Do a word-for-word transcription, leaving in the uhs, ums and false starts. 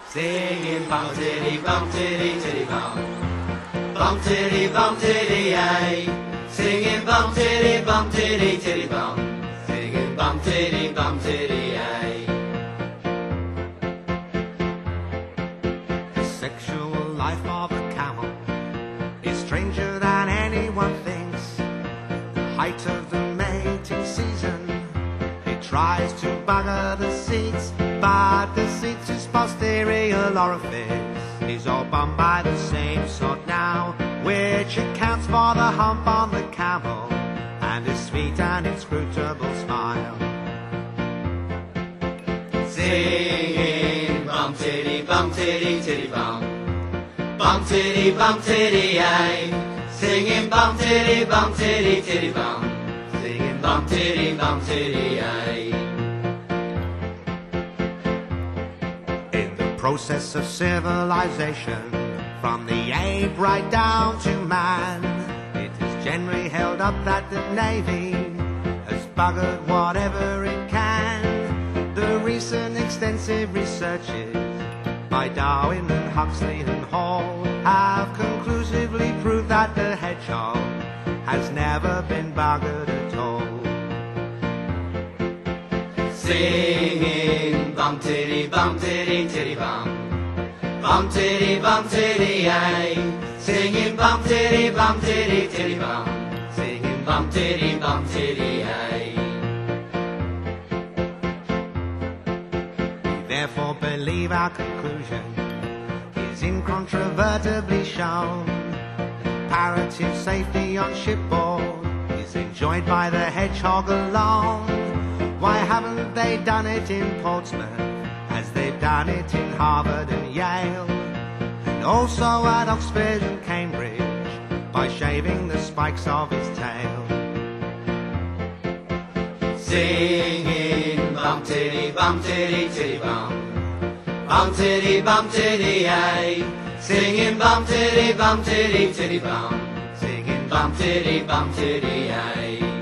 Singing bum titty bum titty titty bum, bum titty bum titty ay. Singing bum titty bum titty titty bum, singing bum titty bum titty ay. The sexual life of a camel is stranger than anyone thinks. The height of the mating season, it tries to bugger the seats, but the seats is posterior orifice is all bummed by the same sort now, which accounts for the hump on the camel and his sweet and inscrutable smile. Singing bum titty bum titty titty bum, bum titty bum titty ay. Singing bum titty bum titty titty bum, singing bum titty bum titty ay. In the process of civilization, from the ape right down to man, it is generally held up that the Navy has buggered whatever it can. The recent extensive researches by Darwin and Huxley and Hall have conclusively proved that the hedgehog has never been buggered at all. Singing bum titty bum titty titty bum, bum titty bum titty ay. Singing bum titty bum titty titty bum, singing bum titty bum titty ay. We therefore believe our conclusion is incontrovertibly shown. Comparative safety on shipboard is enjoyed by the hedgehog alone. Why haven't they done it in Portsmouth as they've done it in Harvard and Yale, and also at Oxford and Cambridge by shaving the spikes of his tail? Singing bum titty bum titty titty bum, bum titty bum titty ay. Singing bum titty bum titty titty bum, singing bum titty bum titty ay.